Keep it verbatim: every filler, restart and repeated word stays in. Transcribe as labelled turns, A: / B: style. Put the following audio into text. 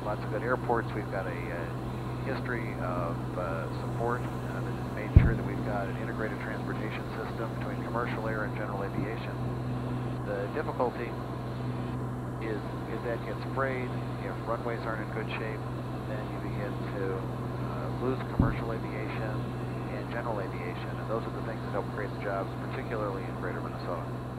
A: lots of good airports. We've got a uh, history of uh, support uh, that has made sure that we've got an integrated transportation system between commercial air and general aviation. The difficulty is, is that gets frayed. If runways aren't in good shape, then you begin to uh, lose commercial aviation and general aviation, and those are the things that help create the jobs, particularly in greater Minnesota.